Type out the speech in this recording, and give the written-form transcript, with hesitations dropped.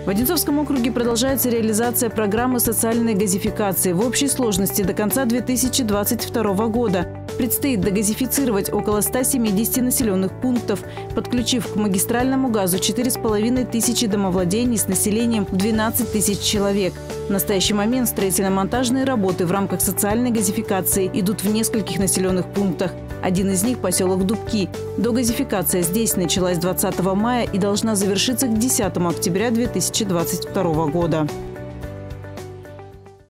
В Одинцовском округе продолжается реализация программы социальной газификации. В общей сложности до конца 2022 года предстоит догазифицировать около 170 населенных пунктов, подключив к магистральному газу 4500 домовладений с населением в 12 тысяч человек. В настоящий момент строительно-монтажные работы в рамках социальной газификации идут в нескольких населенных пунктах. Один из них – поселок Дубки. Догазификация здесь началась 20 мая и должна завершиться к 10 октября 2022 года.